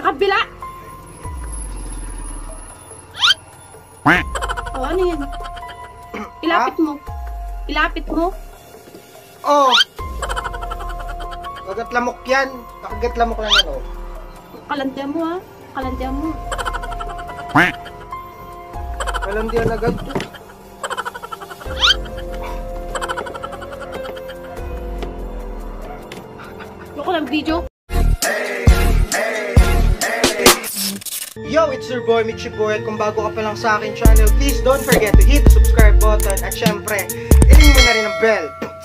kabila. O, ano yan? Ilapit mo. Ilapit mo. Oh! Kagatlamok yan. Kagatlamok lang yan, oh. Kalantian mo, ha? Kalantian mo. Kalantian agad. Loko ng video. Yo, it's your boy, Michiboy. At kung bago ka pa lang sa akin channel, please don't forget to hit the subscribe button. At syempre, i-ring mo na rin ang bell.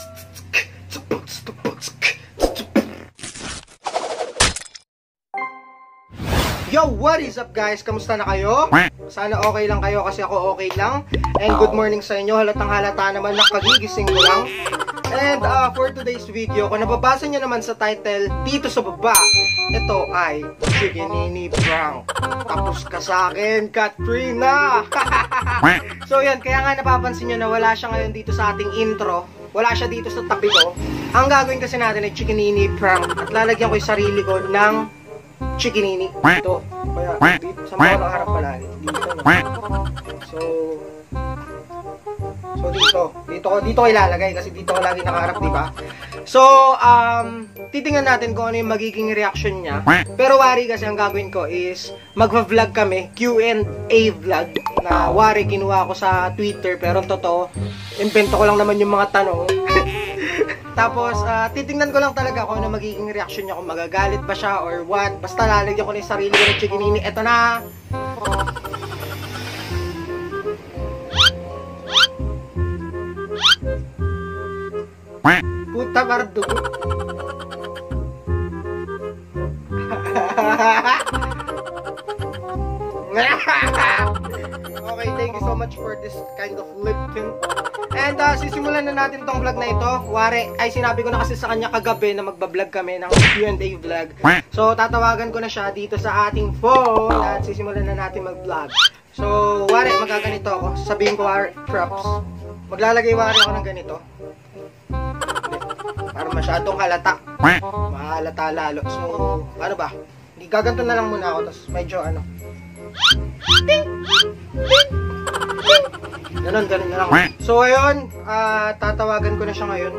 Yo, what is up guys? Kamusta na kayo? Sana okay lang kayo kasi ako okay lang. And good morning sa inyo. Halatang halata naman na kagigising ko lang. And for today's video, kung nababasa nyo naman sa title dito sa baba, ito ay Chikinini Prank. Tapos ka sa akin, Katrina! So yan, kaya nga napapansin nyo na wala siya ngayon dito sa ating intro. Wala siya dito sa tabi ko. Ang gagawin kasi natin ay Chikinini Prank. At lalagyan ko yung sarili ko ng Chikinini. Ito. Kaya dito, sa mga nakaharap palagi. Dito. So dito ko ilalagay kasi dito ko lagi nakaharap, di ba? So, titingnan natin kung ano yung magiging reaction niya. Pero wari kasi ang gagawin ko is magva-vlog kami, Q&A vlog na wari kinuha ko sa Twitter pero totoo, invento ko lang naman yung mga tanong. Tapos, titingnan ko lang talaga kung ano magiging reaction niya, kung magagalit ba siya or what. Basta lalagyan ko na yung sarili ko ng Chikinini. Eto na! Puta, parang dugo. Okay, thank you so much for this kind of lip tint. And sisimulan na natin tong vlog na ito. Wari, ay sinabi ko na kasi sa kanya kagabi na magbablog kami ng Q&A vlog. So, tatawagan ko na siya dito sa ating phone at sisimulan na natin mag-vlog. So, wari, magaganito ako. Sabihin ko, wari, props. Maglalagay wari ako ng ganito. Para masyadong halata. Mahalata lalo. So, ano ba? Hindi, gaganto na lang muna ako. Tapos, medyo ano. Ganon na lang. So, ayun. Tatawagan ko na siya ngayon.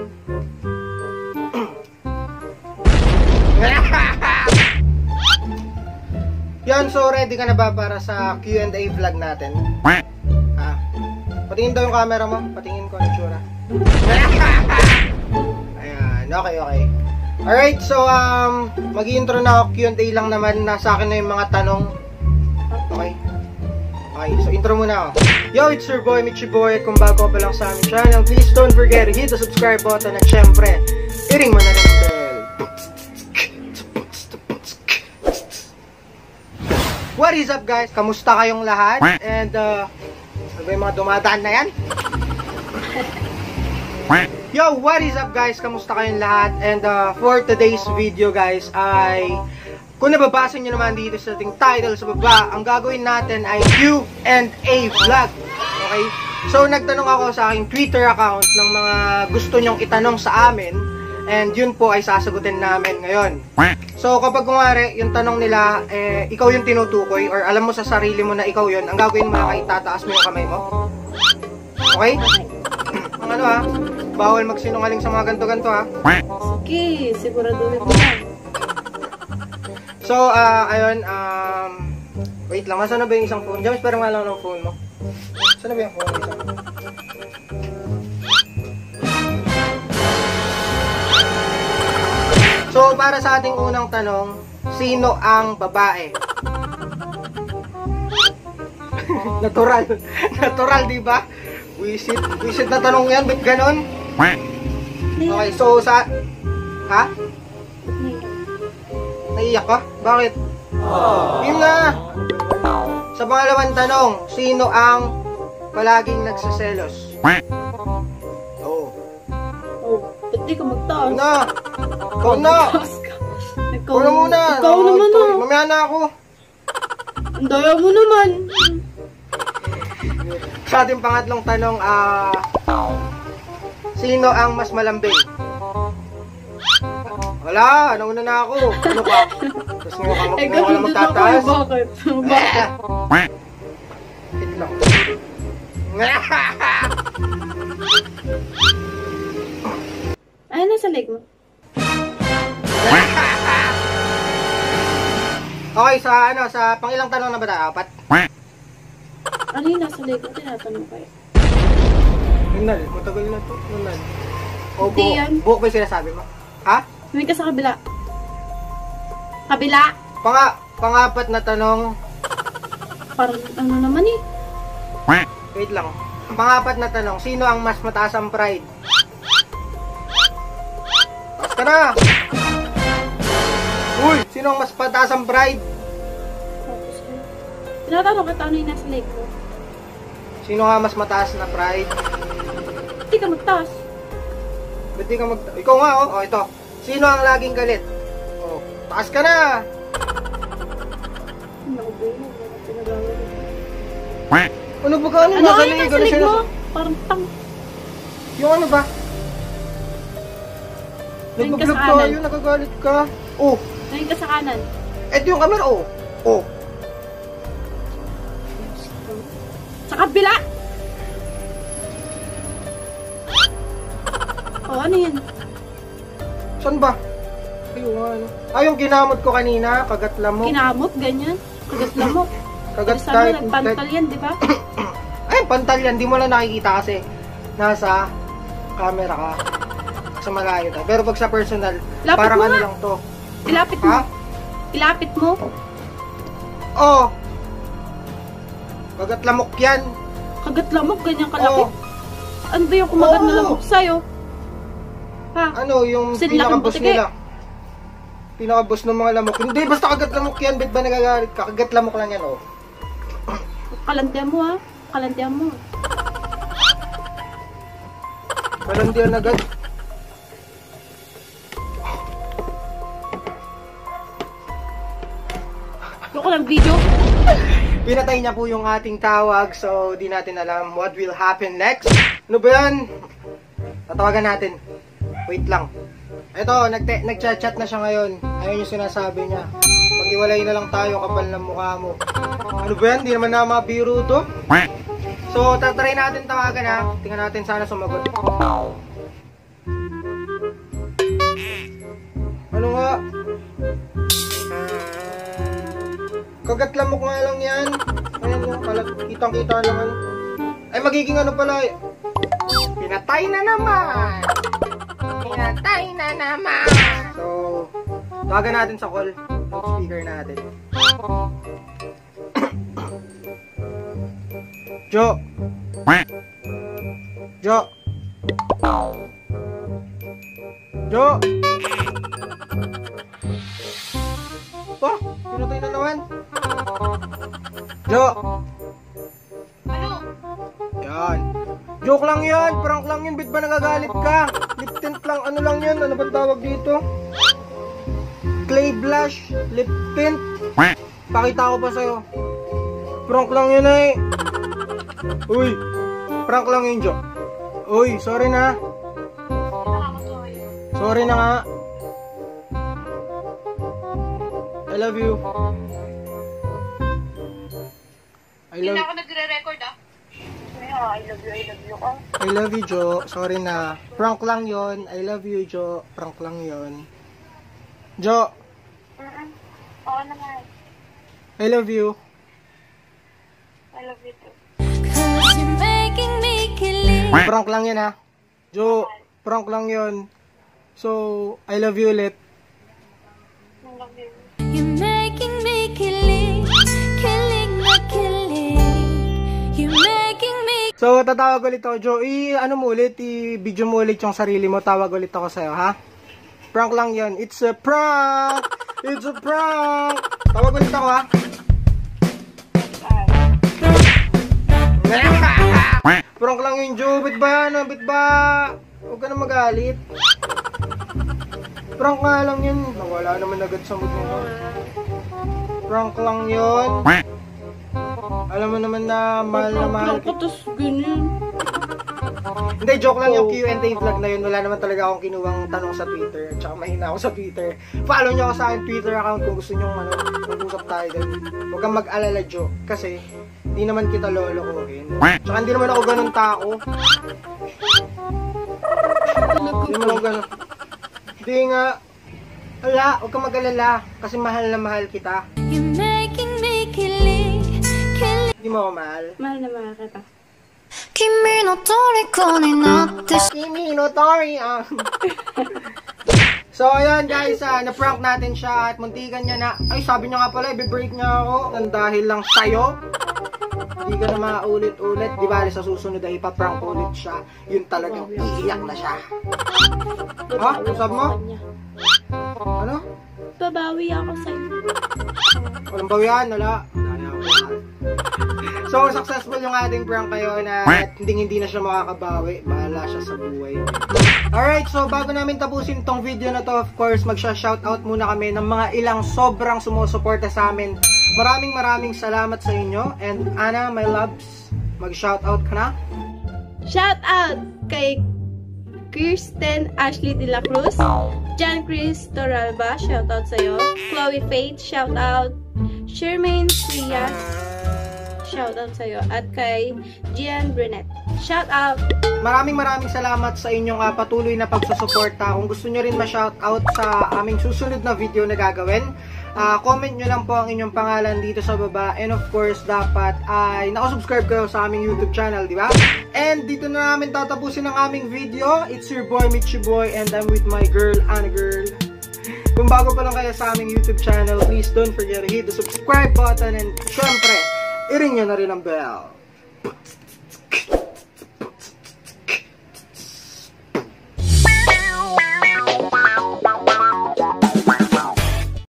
Yan, so ready ka na ba para sa Q&A vlog natin? Patingin daw yung camera mo. Patingin ko ang itsura. Ayan, okay. Alright, so mag-i-intro na ako. Q&A lang naman. Nasa akin na yung mga tanong. Okay, so intro muna ako. Yo, it's your boy, Michiboy. At kung bago pa lang sa aming channel, please don't forget to hit the subscribe button. At syempre, i-ring mo na rin ang bell. What is up guys? Kamusta kayong lahat? And ano ba yung mga dumadaan na yan? Yo, what is up guys? Kamusta kayong lahat? And for today's video guys ay, kung nababasa nyo naman dito sa ating title sa baba, ang gagawin natin ay Q&A vlog. Okay? So nagtanong ako sa aking Twitter account ng mga gusto nyong itanong sa amin. And yun po ay sasagutin namin ngayon. So kapag kumari, yung tanong nila, ikaw yung tinutukoy or alam mo sa sarili mo na ikaw yun, ang gagawin mo na itataas mo yung kamay mo. Okay? Ang ano ha? Bawal magsinungaling sa mga ganto-ganto ha? Okay, siguraduhin mo na. So, ayun, wait lang, saan na ba yung isang phone? James, parang nga lang ng phone mo. Saan na ba yung phone mo? So, para sa ating unang tanong, sino ang babae? Natural. Natural, di ba? Wisit na tanong yan, ba't ganon? Okay, so sa... Ha? Naiyak ka? Bakit? Yun na! Sa pangalawang tanong, sino ang palaging nagsaselos? Oh, ba't di ka magtaas? Na! Ikaw na! Ikaw na muna! Ikaw naman na! Mamaya na ako! Ang daya mo naman! Sa ating pangatlong tanong, sino ang mas malambing? Wala, nauna na ako. Ano ka? Tapos ngayon ka wala magtataas. Bakit? Bakit? Wait lang. Ay, nasa leg mo. Okay, sa pangilang tanong na ba tayo? Apat? Ano yung nasa leg mo? Tinatanong kayo. Nunal, matagal na to. Nunal. O, Hindi yan. buhok ba yung sinasabi mo? Ha? Huwag ka sa kabila. Kabila! Pangapat na tanong. Parang ano naman eh. Wait lang. Pangapat na tanong. Sino ang mas mataas ang pride? Taas ka na! Uy! Sino ang mas mataas ang pride? Tapos, tinatanong ka ano yung nasa leg mo. Sino nga mas mataas na pride? Hindi ka magtaas. Ba't di ka Ikaw nga, oh. Oh, ito. Sino ang laging galit? Oh, taas ka na! Ano ba yun? Ano ba ka? Ano Ano nasa yung leg? nasa leg mo? Parang tang. Yung ano ba? Ngayon ka Nagbablog sa kanan. tayo, nagagalit ka. Oh, Ngayon ka sa kanan. eto yung camera, oh. Oh. Sa kabila! Oh, ano yan? Saan ba? Ayun, ano? Ah, yung ginamot ko kanina, kagatla mo. Kinamot, ganyan. Kagat lamok. Kagat Sabi kahit... mo, nagpantal yan, di ba? Ay, pantal yan. Di mo lang nakikita kasi nasa camera ka. Sa malayo tayo. Pero pag sa personal, Lapit parang mo ano nga. lang to. Ilapit mo. Ha? Ilapit mo. Oh! Kagat lamok yan. Kagat lamok, ganyan kalaki. Oh. Ano ba yung kumagat na Oo. lamok sa'yo? Ha? Ano, yung Sinlak ang pinaka-boss butike. nila. Pinaka-boss ng mga lamok. Hindi, basta kagat lamok yan. Ba't ba nagagalit ka? Kagat lamok lang yan, oh. Kalantian mo ha. Kalantian mo. Malandian agad. Ano ko lang video? Pinatay niya po yung ating tawag, so di natin alam what will happen next. Ano ba yan? Tatawagan natin. Wait lang. Eto, nag-chat na siya ngayon. Ayun yung sinasabi niya. Mag-iwalay na lang tayo, kapal ng mukha mo. Ano ba yan? Di naman na mabiro to. So, tatry natin tawagan ha. Tingnan natin sana sumagot. Ano nga? Kagat lamok nga lang yan. Ayan mo, kitang-kita naman. Ay, magiging ano pala. Pinatay na naman! Pinatay na naman! So, tawagan natin sa call. Speaker natin. Jo! Jo! Jo! Pa, pinatay na naman. Jo! Ano? Yan. Joke lang yan, prank lang yun. Bit ba nagagalit ka? Lip tint lang, ano lang yan? Ano ba tawag dito? Clay blush, lip tint. Pakita ko pa sa'yo. Prank lang yun eh. Uy, prank lang yun, Jo. Uy, sorry na. Sorry na nga. I love you. Hindi na ako nagre-record ah. I love you ko. I love you, Jo. Sorry na. Prank lang yon. I love you, Jo. Prank lang yon. Jo. Oo naman. I love you. I love you too. Prank lang yan, ha. Jo, prank lang yon. So, I love you ulit. I love you. You're making me kilig, kilig na kilig. You're making me. So, tatawag ulit ako, Jo. Ano mo ulit, i-video mo ulit yung sarili mo. Tawag ulit ako sa'yo, ha? Prank lang yan. It's a prank! It's a prank! Tawag ulit ako, ha? Prank lang yun, Jo. Bit ba yan? Bit ba? Huwag ka na magalit. Prank nga lang yun. Nawala naman agad sa mood mo. Prank lang yun. Alam mo naman na mahal na mahal. Prank ko, tapos ganyan. Hindi, joke lang yung Q&A vlog na yun. Wala naman talaga akong kinuwang tanong sa Twitter. Tsaka mahina ako sa Twitter. Follow nyo ako sa akin Twitter account kung gusto nyo mag-usap tayo din. Huwag kang mag-alala, Jo. Kasi, hindi naman kita lolokohin. Tsaka hindi naman ako ganun tao. Hindi naman ako ganun. Hindi nga. Wala, huwag kang mag-alala. Kasi mahal na mahal kita. You're making me kilig, kilig. Hindi mo ako mahal. Mahal na mahal kita. Kimi no toriko ni natte. Kimi no Tori. So, ayan guys, na-prank natin siya at muntikan niya na, ay sabi niya nga pala, i-break niya ako ng dahil lang sa'yo. Hindi ka na maulit-ulit. Di ba, sa susunod ay ipaprank ulit siya. Yun talagang iiyak na siya. Ha? Ano sabi mo? Ano? Babawi ako sa'yo. Walang bawian, wala. So, successful yung ating prank kayo na hindi na siya makakabawi. Bahala siya sa buhay. Alright, so bago namin tapusin tong video na to, of course, magsha-shoutout muna kami ng mga ilang sobrang sumusuporta sa amin. Maraming salamat sa inyo. And Ana, my loves, mag-shoutout ka na? Shoutout kay Kirsten Ashley De La Cruz, John Chris Toralba, shoutout sa'yo. Chloe Faith, shoutout. Shermaine Frias, shoutout sa'yo. At kay Gian Brunet, shoutout. Maraming salamat sa inyong patuloy na pagsusuporta. Kung gusto nyo rin ma-shoutout sa aming susunod na video na gagawin, comment nyo lang po ang inyong pangalan dito sa baba. And of course, dapat ay nakasubscribe kayo sa aming YouTube channel, di ba? And dito na namin tatapusin ang aming video. It's your boy, Michi Boy, and I'm with my girl, Ana Girl. Kung bago pa lang kayo sa aming YouTube channel, please don't forget to hit the subscribe button and syempre, i-ring nyo na rin ang bell.